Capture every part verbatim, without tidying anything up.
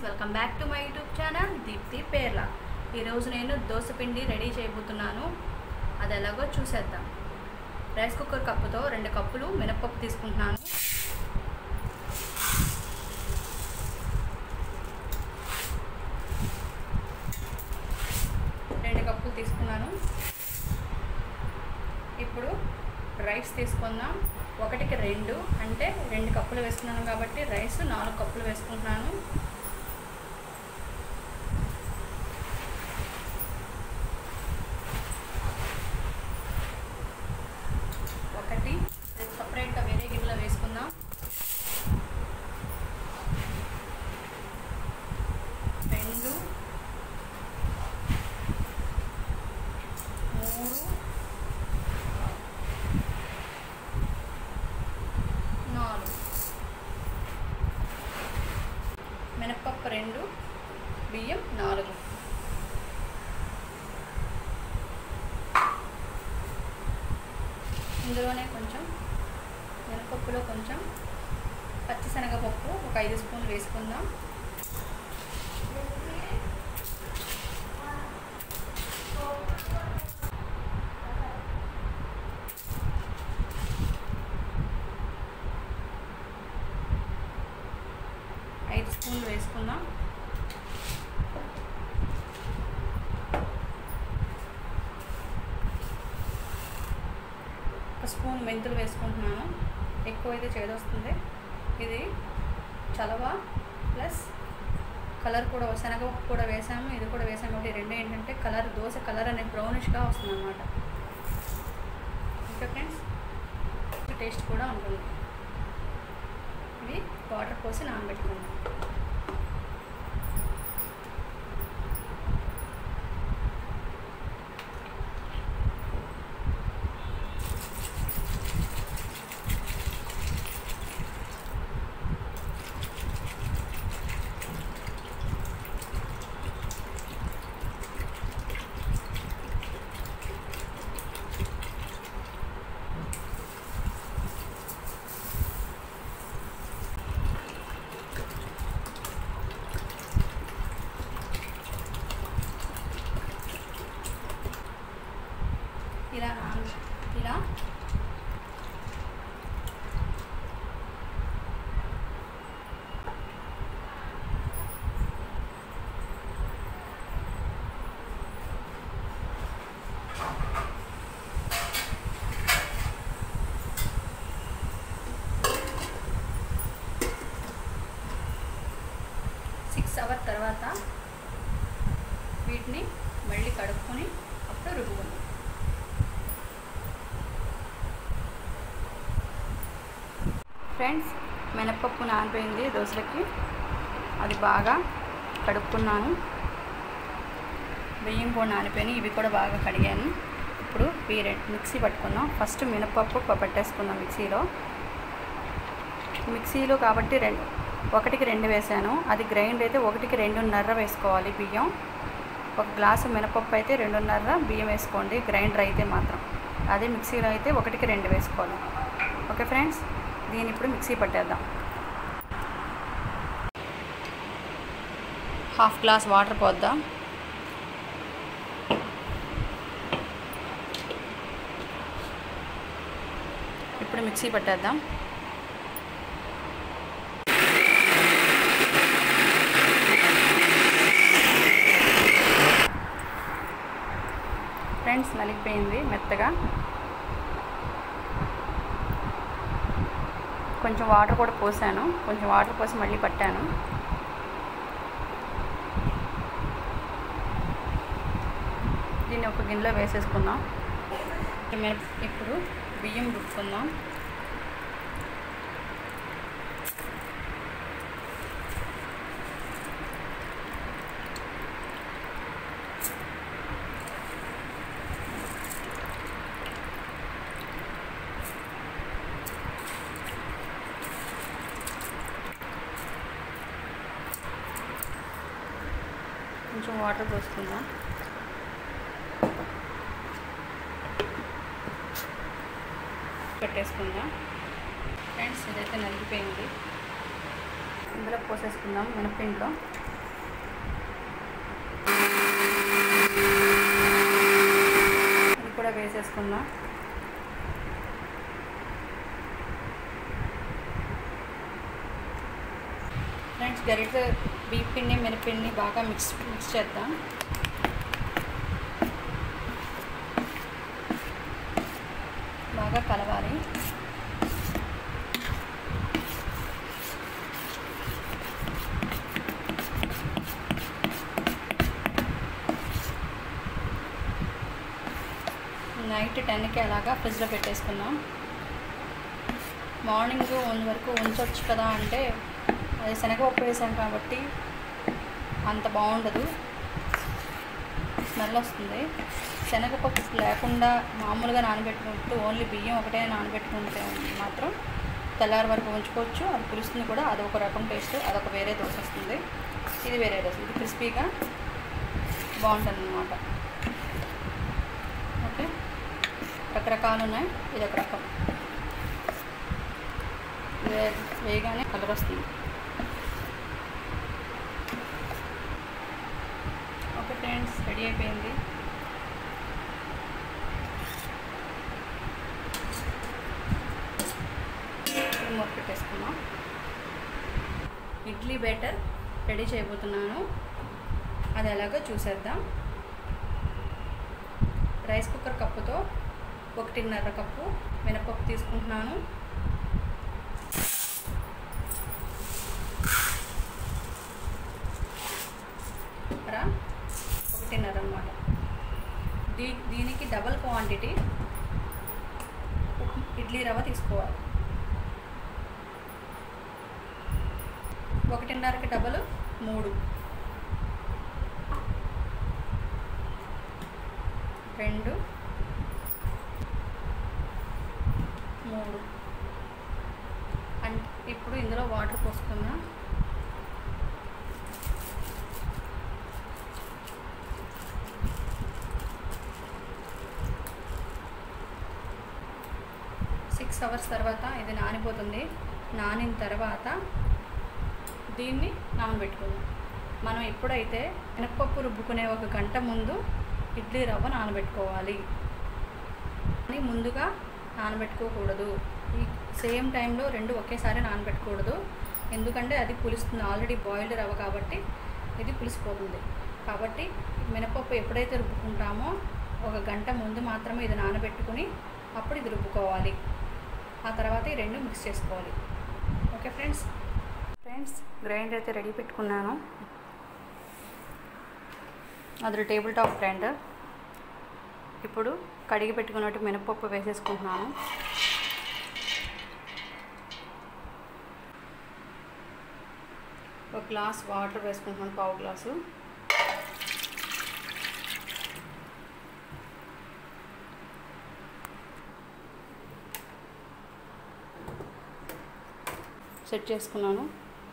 Welcome back to my YouTube channel Deepthi Perla. ఈరోజు నేను దోశ పిండి రెడీ చేయబోతున్నాను. అది ఎలాగో చూసేద్దాం. రైస్ కుక్కర్ కప్పుతో రెండు కప్పులు మినపప్పు తీసుకుంటున్నాను. రెండు కప్పులు తీసుకున్నాను. ఇప్పుడు రైస్ తీసుకుందాం. ఒకటికి రెండు అంటే రెండు కప్పులు వేసుకున్నాను కాబట్టి రైస్ నాలుగు కప్పులు వేసుకుంటున్నాను. ఒకటి సపరేట్గా వేరే గిన్నెలో వేసుకుందాం. రెండు మూడు నాలుగు మినపప్పు రెండు బియ్యం నాలుగు. ఇందులోనే కొంచెం మినపప్పులో కొంచెం పచ్చిశనగపప్పు ఒక ఐదు స్పూన్లు వేసుకుందాం. ఐదు స్పూన్లు వేసుకుందాం. ఒక స్పూన్ మెంతులు వేసుకుంటున్నాను. ఎక్కువైతే చేదొస్తుంది. ఇది చలవ ప్లస్ కలర్ కూడా శనగపప్పు కూడా వేసాము, ఇది కూడా వేసాము కాబట్టి రెండు ఏంటంటే కలర్ దోశ కలర్ అనేది బ్రౌనిష్గా వస్తుంది అన్నమాట. ఓకే ఫ్రెండ్స్, టేస్ట్ కూడా ఉంటుంది. ఇవి వాటర్ పోసి నానబెట్టుకుందాం. ఇలా ఇలా సిక్స్ అవర్ తర్వాత వీటిని మళ్ళీ కడుక్కొని అప్పుడు రుబ్బుకుందాం. ఫ్రెండ్స్, మినపప్పు నానిపోయింది దోశలకి. అది బాగా కడుక్కున్నాను. బియ్యం కూడా నానిపోయినాయి, ఇవి కూడా బాగా కడిగాను. ఇప్పుడు ఈ రెండు మిక్సీ పట్టుకుందాం. ఫస్ట్ మినపప్పు పట్టేసుకుందాం మిక్సీలో. మిక్సీలో కాబట్టి రెండు ఒకటికి రెండు వేసాను. అది గ్రైండ్ అయితే ఒకటికి రెండున్నర వేసుకోవాలి బియ్యం. ఒక గ్లాసు మినపప్పు అయితే రెండున్నర బియ్యం వేసుకోండి గ్రైండర్ అయితే మాత్రం. అదే మిక్సీలో అయితే ఒకటికి రెండు వేసుకోవాలి. ఓకే ఫ్రెండ్స్, దీన్ని ఇప్పుడు మిక్సీ పట్టేద్దాం. హాఫ్ గ్లాస్ వాటర్ పోద్దాం. ఇప్పుడు మిక్సీ పట్టేద్దాం. ఫ్రెండ్స్, నలిగిపోయింది మెత్తగా. కొంచెం వాటర్ కూడా పోసాను. కొంచెం వాటర్ పోసి మళ్ళీ పట్టాను. దీన్ని ఒక గిన్నెలో వేసేసుకుందాం. ఇప్పుడు బియ్యం రుబ్బుకుందాం. కొంచెం వాటర్ పోసుకుందాం. పెట్టేసుకుందాం. ఫ్రెండ్స్, ఇదైతే నలిగిపోయింది. ఇందులో పోసేసుకుందాం మినపిండిలో. వేసేసుకుందాం. ఫ్రెండ్స్ గరిటె బియ్యం పిండి మినపిండి బాగా మిక్స్ మిక్స్ చేద్దాం. బాగా కలవాలి. నైట్ టెన్కి అలాగా ఫ్రిడ్జ్లో పెట్టేసుకున్నాం. మార్నింగ్ వన్ వరకు ఉంచవచ్చు కదా అంటే అది శనగపప్పు వేసాం కాబట్టి అంత బాగుండదు, స్మెల్ వస్తుంది. శనగపప్పు లేకుండా మామూలుగా నానబెట్టుకుంటూ ఓన్లీ బియ్యం ఒకటే నానబెట్టుకుంటే మాత్రం తెల్లారి వరకు ఉంచుకోవచ్చు. అది పులుస్తుంది కూడా, అదొక రకం టేస్ట్, అదొక వేరే దోశ వస్తుంది. ఇది వేరే దోశ, ఇది క్రిస్పీగా బాగుంటుంది అన్నమాట. ఓకే, రకరకాలు ఉన్నాయి, ఇది ఒక రకం. వే వేయగానే కలర్ వస్తుంది. ఓకే ఫ్రెండ్స్, రెడీ అయిపోయింది. మూత పెట్టేసుకున్నాం. ఇడ్లీ బ్యాటర్ రెడీ చేయబోతున్నాను, అది ఎలాగో చూసేద్దాం. రైస్ కుక్కర్ కప్పుతో ఒకటిన్నర కప్పు మినపప్పు తీసుకుంటున్నాను. ఒకటిన్నర అన్నమాట. దీ దీనికి డబల్ క్వాంటిటీ ఇడ్లీ రవ్వ తీసుకోవాలి. ఒకటిన్నరకి డబల్ మూడు, రెండు, మూడు. అండ్ ఇప్పుడు ఇందులో వాటర్ పోసుకుందాం. సిక్స్ అవర్స్ తర్వాత ఇది నానిపోతుంది. నానిన తర్వాత దీన్ని నానబెట్టుకుందాం. మనం ఎప్పుడైతే మినపప్పు రుబ్బుకునే ఒక గంట ముందు ఇడ్లీ రవ్వ నానబెట్టుకోవాలి. కానీ ముందుగా నానబెట్టుకోకూడదు. ఈ సేమ్ టైంలో రెండు ఒకేసారి నానబెట్టకూడదు, ఎందుకంటే అది పులుస్తుంది. ఆల్రెడీ బాయిల్డ్ రవ్వ కాబట్టి ఇది పులిసిపోతుంది. కాబట్టి మినపప్పు ఎప్పుడైతే రుబ్బుకుంటామో ఒక గంట ముందు మాత్రమే ఇది నానబెట్టుకుని అప్పుడు ఇది రుబ్బుకోవాలి. ఆ తర్వాత ఈ రెండు మిక్స్ చేసుకోవాలి. Okay friends. ఫ్రెండ్స్ గ్రైండర్ అయితే రెడీ పెట్టుకున్నాను. అది టేబుల్ టాప్ గ్రైండర్. ఇప్పుడు కడిగి పెట్టుకున్నట్టు మినపప్పు వేసేసుకుంటున్నాను. ఒక గ్లాస్ వాటర్ వేసుకుంటున్నాను, పావు గ్లాసు. సెట్ చేసుకున్నాను.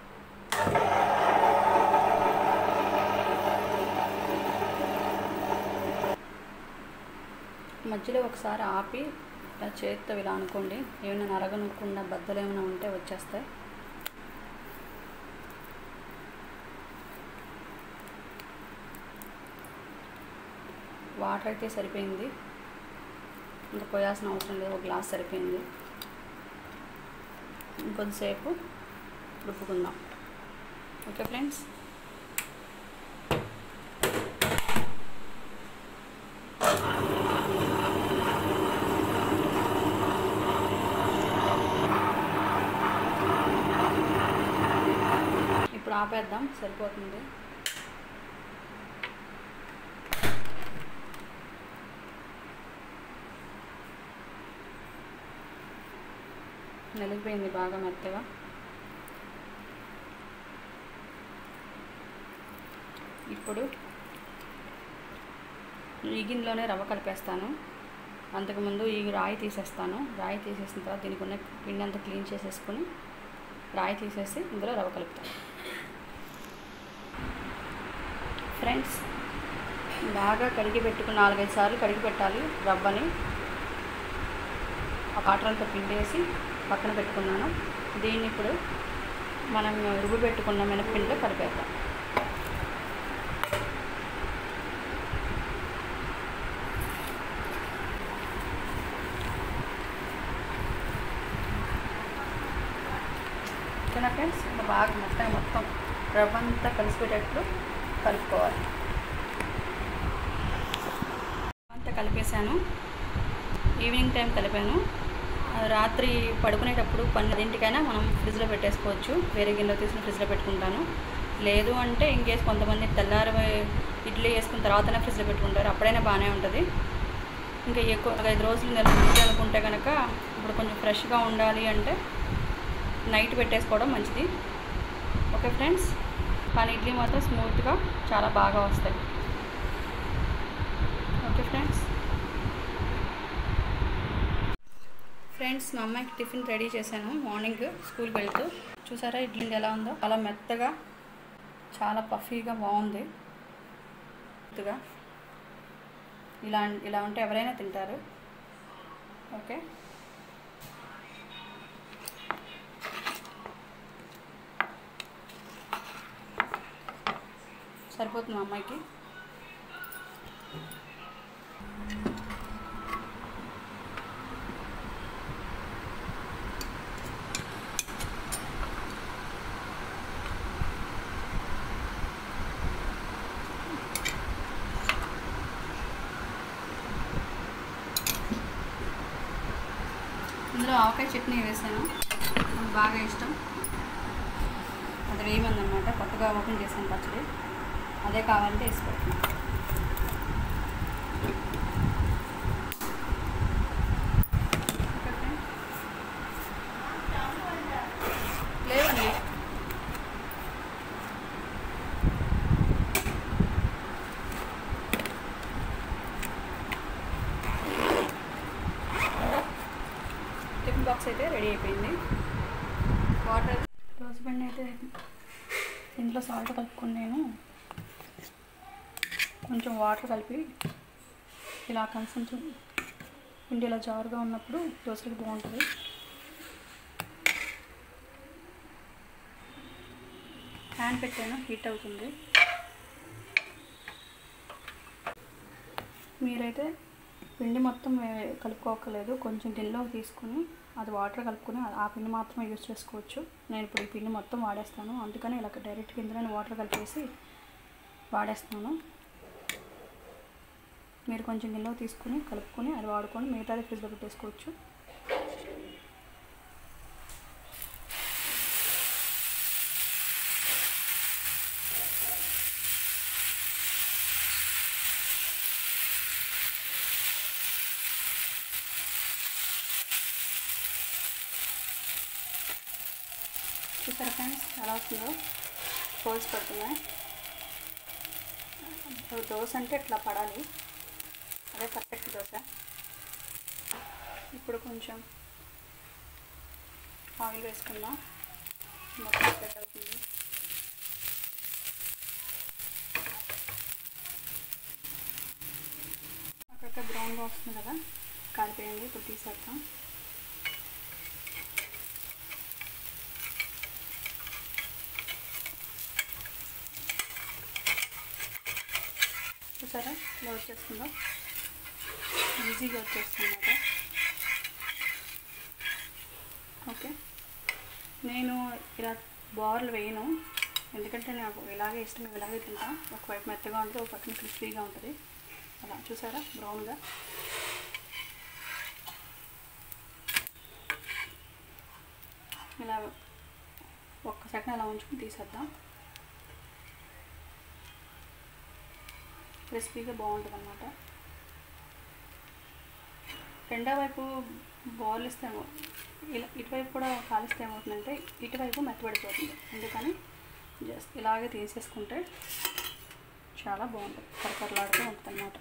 మధ్యలో ఒకసారి ఆపి చేతితో ఇలా అనుకోండి, ఏమైనా నరగనుకుండా బద్దలు ఏమైనా ఉంటే వచ్చేస్తాయి. వాటర్ అయితే సరిపోయింది, ఇంకా పోయాల్సిన అవసరం లేదు. ఒక గ్లాస్ సరిపోయింది. ఇంకొంతసేపు రుబ్బుకుందాం. Okay friends. ఇప్పుడు ఆపేద్దాం, సరిపోతుంది. నలిగిపోయింది బాగా మెత్తగా. ఇప్పుడు ఈ గిన్నెలోనే రవ్వ కలిపేస్తాను. అంతకుముందు ఈ రాయి తీసేస్తాను. రాయి తీసేసిన తర్వాత దీనికి ఉన్న పిండి అంతా క్లీన్ చేసేసుకొని రాయి తీసేసి ఇందులో రవ్వ కలుపుతాను. ఫ్రెండ్స్ బాగా కడిగి పెట్టుకుని నాలుగైదు సార్లు కడిగి పెట్టాలి రవ్వని. ఆ వాటర్ అంతా పిండేసి పక్కన పెట్టుకున్నాను. దీన్ని ఇప్పుడు మనం రుబ్బు పెట్టుకున్న మినప్పిండిలో కలిపేద్దాం. బాగా మెత్తగా మొత్తం రవ్వ అంతా కలిసిపోయేటట్లు కలుపుకోవాలి. అంతా కలిపేసాను. ఈవినింగ్ టైం కలిపాను. రాత్రి పడుకునేటప్పుడు పన్నెండింటికైనా మనం ఫ్రిడ్జ్లో పెట్టేసుకోవచ్చు. వేరే గిన్నెలో తీసుకుని ఫ్రిడ్జ్లో పెట్టుకుంటాను. లేదు అంటే ఇంకేసి కొంతమంది తెల్లారి ఇడ్లీ వేసుకున్న తర్వాతనే ఫ్రిడ్జ్లో పెట్టుకుంటారు, అప్పుడైనా బాగానే ఉంటుంది. ఇంకా ఎక్కువ ఐదు రోజులు నెల రోజులు అనుకుంటే కనుక ఇప్పుడు కొంచెం ఫ్రెష్గా ఉండాలి అంటే నైట్ పెట్టేసుకోవడం మంచిది. ఓకే ఫ్రెండ్స్, కానీ ఇడ్లీ మాత్రం స్మూత్గా చాలా బాగా వస్తాయి. ఓకే ఫ్రెండ్స్ ఫ్రెండ్స్ మా అమ్మాయికి టిఫిన్ రెడీ చేశాను. మార్నింగ్ స్కూల్కి వెళ్తూ చూసారా ఇడ్లీ ఎలా ఉందో, చాలా మెత్తగా చాలా పఫీగా బాగుంది. మెత్తగా ఇలా ఇలా ఉంటే ఎవరైనా తింటారు. ఓకే, సరిపోతుంది మా అమ్మాయికి. ఇందులో ఆవకాయ చట్నీ వేసాను, నాకు బాగా ఇష్టం. అది వేయమందనమాట, కొత్తగా ఓపెన్ చేశాను పచ్చడి, అదే కావాలంటే వేసి పెడుతున్నాను. లేవండి, టిఫిన్ బాక్స్ అయితే రెడీ అయిపోయింది. వాటర్ రోజు బండి అయితే ఇంట్లో సాల్ట్ కలుపుకుని నేను కొంచెం వాటర్ కలిపి ఇలా కలిసి పిండి ఇలా జారుగా ఉన్నప్పుడు దోశకి బాగుంటుంది. ప్యాన్ పెట్టాను, హీట్ అవుతుంది. మీరైతే పిండి మొత్తం కలుపుకోకలేదు, కొంచెం గిన్నెలో తీసుకుని అది వాటర్ కలుపుకొని ఆ పిండి మాత్రమే యూజ్ చేసుకోవచ్చు. నేను ఇప్పుడు ఈ పిండి మొత్తం వాడేస్తాను, అందుకని ఇలా డైరెక్ట్ కిందనే వాటర్ కలిపేసి వాడేస్తాను. మీరు కొంచెం గిన్నెలో తీసుకుని కలుపుకొని అది వాడుకొని మిగతాది ఫ్రిడ్జ్లో పెట్టేసుకోవచ్చు. చూసారా ఫ్రెండ్స్ ఎలా వస్తుందో, హోల్స్ పడుతున్నాయి. దోశ అంటే ఇట్లా పడాలి, అదే పర్ఫెక్ట్ దోశ. ఇప్పుడు కొంచెం ఆయిల్ వేసుకుందాం, మొత్తం స్ప్రెడ్ అవుతుంది. అక్కడక్కడ బ్రౌన్గా వస్తుంది కదా, కాలిపోయింది. ఇప్పుడు తీసేద్దాం. చూసారా ఇలా వచ్చేస్తుందో, ఈజీగా వచ్చేస్తుంది అన్నమాట. ఓకే, నేను ఇలా బార్లు వేయను, ఎందుకంటే నాకు ఇలాగే ఇష్టం, ఇలాగే తింటా. ఒకవైపు మెత్తగా ఉంటుంది, ఒక పక్కన క్రిస్పీగా ఉంటుంది. అలా చూసారా బ్రౌన్గా. ఇలా ఒక్క సెకండ్ అలా ఉంచుకుని తీసేద్దాం. క్రిస్పీగా బాగుంటుంది అన్నమాట. రెండో వైపు బాల్ ఇస్తేమో ఇలా ఇటువైపు కూడా కాలిస్తే ఏమవుతుందంటే ఇటువైపు మెత్తబడిపోతుంది, అందుకని జస్ట్ ఇలాగే తీసేసుకుంటే చాలా బాగుంటుంది, కరకరలాడుతూ ఉంటుంది అన్నమాట.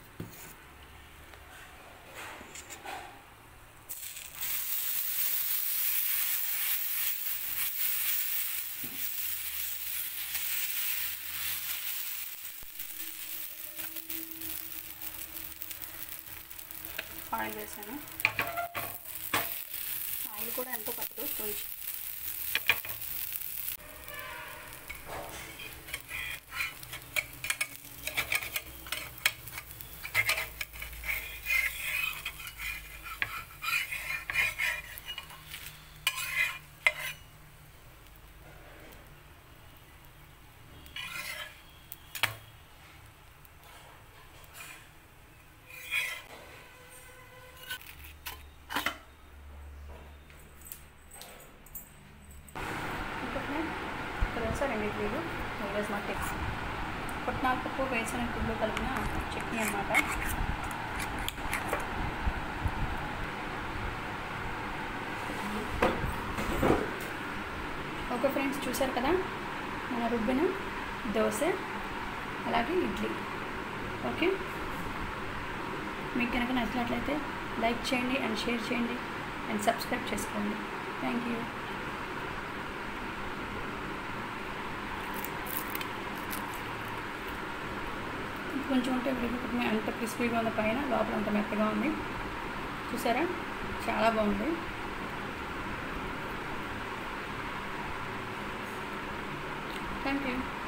ఆయిల్ వేసాను, ఆయిల్ కూడా ఎంతో పట్టదు కొంచెం. ఈరోజు మా టిప్స్ పుట్నాల పప్పు వేసిన గుళ్ళు కలిపిన చట్నీ అన్నమాట. ఓకే ఫ్రెండ్స్, చూసారు కదా మన రుబ్బిన దోశ అలాగే ఇడ్లీ. ఓకే, మీకు కనుక నచ్చినట్లయితే లైక్ చేయండి అండ్ షేర్ చేయండి అండ్ సబ్స్క్రైబ్ చేసుకోండి. Thank you. కొంచెం ఉంటే అంత క్రిస్పీగా ఉంది, పైన లోపల అంత మెత్తగా ఉంది. చూసారా, చాలా బాగుంది. Thank you.